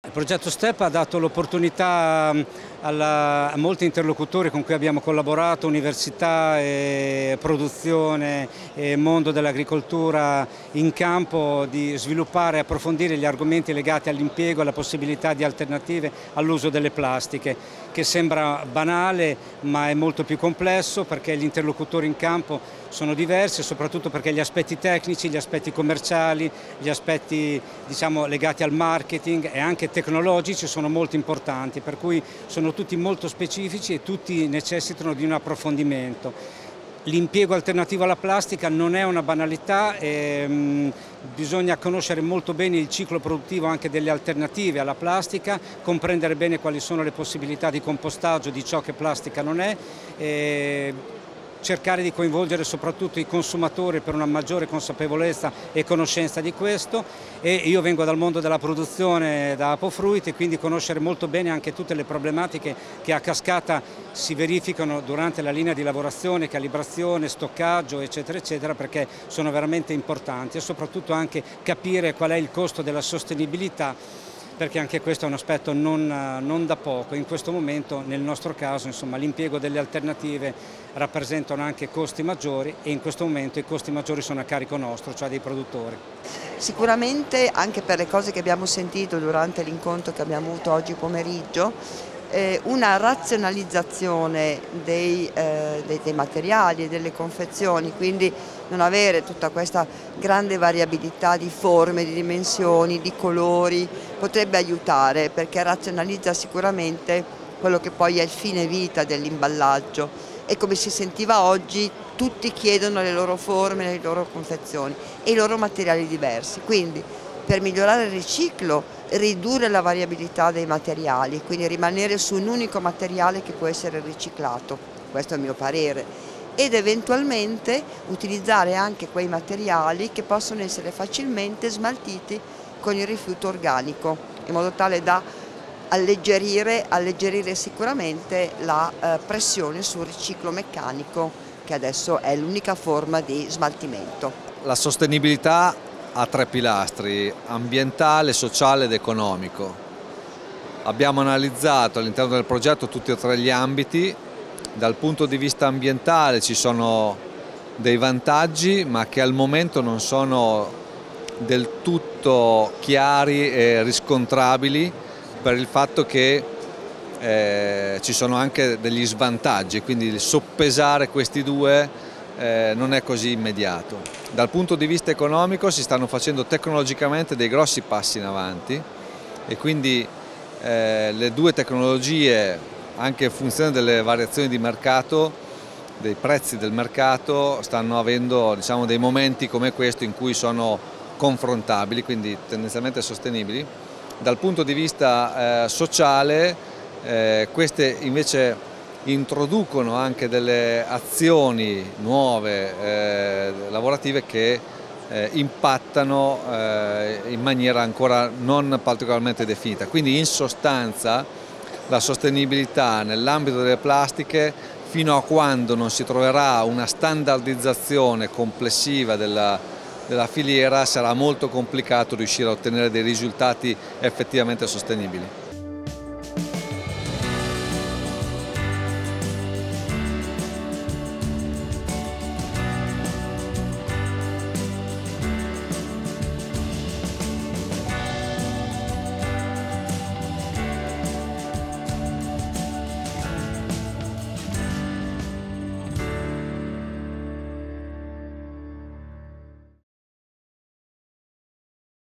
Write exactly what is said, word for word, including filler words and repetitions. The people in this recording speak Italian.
Il progetto STEP ha dato l'opportunità a molti interlocutori con cui abbiamo collaborato, università, e produzione e mondo dell'agricoltura in campo, di sviluppare e approfondire gli argomenti legati all'impiego e alla possibilità di alternative all'uso delle plastiche, che sembra banale ma è molto più complesso, perché gli interlocutori in campo sono diversi, soprattutto perché gli aspetti tecnici, gli aspetti commerciali, gli aspetti diciamo, legati al marketing e anche tecnologici sono molto importanti, per cui sono tutti molto specifici e tutti necessitano di un approfondimento. L'impiego alternativo alla plastica non è una banalità, e, mh, bisogna conoscere molto bene il ciclo produttivo anche delle alternative alla plastica, comprendere bene quali sono le possibilità di compostaggio di ciò che plastica non è, e cercare di coinvolgere soprattutto i consumatori per una maggiore consapevolezza e conoscenza di questo. E io vengo dal mondo della produzione da Apofruit e quindi conoscere molto bene anche tutte le problematiche che a cascata si verificano durante la linea di lavorazione, calibrazione, stoccaggio eccetera eccetera, perché sono veramente importanti, e soprattutto anche capire qual è il costo della sostenibilità, perché anche questo è un aspetto non, non da poco. In questo momento, nel nostro caso, insomma, l'impiego delle alternative rappresentano anche costi maggiori, e in questo momento i costi maggiori sono a carico nostro, cioè dei produttori. Sicuramente anche per le cose che abbiamo sentito durante l'incontro che abbiamo avuto oggi pomeriggio, eh, una razionalizzazione dei, eh, dei, dei materiali e delle confezioni, quindi non avere tutta questa grande variabilità di forme, di dimensioni, di colori, potrebbe aiutare, perché razionalizza sicuramente quello che poi è il fine vita dell'imballaggio. E come si sentiva oggi, tutti chiedono le loro forme, le loro confezioni e i loro materiali diversi. Quindi per migliorare il riciclo, ridurre la variabilità dei materiali, quindi rimanere su un unico materiale che può essere riciclato, questo è il mio parere, ed eventualmente utilizzare anche quei materiali che possono essere facilmente smaltiti con il rifiuto organico, in modo tale da alleggerire, alleggerire sicuramente la eh, pressione sul riciclo meccanico, che adesso è l'unica forma di smaltimento. La sostenibilità ha tre pilastri: ambientale, sociale ed economico. Abbiamo analizzato all'interno del progetto tutti e tre gli ambiti. Dal punto di vista ambientale ci sono dei vantaggi, ma che al momento non sono del tutto chiari e riscontrabili, per il fatto che eh, ci sono anche degli svantaggi, quindi soppesare questi due eh, non è così immediato. Dal punto di vista economico si stanno facendo tecnologicamente dei grossi passi in avanti, e quindi eh, le due tecnologie, anche in funzione delle variazioni di mercato, dei prezzi del mercato, stanno avendo diciamo, dei momenti come questo in cui sono confrontabili, quindi tendenzialmente sostenibili. Dal punto di vista eh, sociale, eh, queste invece introducono anche delle azioni nuove eh, lavorative che eh, impattano eh, in maniera ancora non particolarmente definita. Quindi in sostanza la sostenibilità nell'ambito delle plastiche, fino a quando non si troverà una standardizzazione complessiva della, della filiera, sarà molto complicato riuscire a ottenere dei risultati effettivamente sostenibili.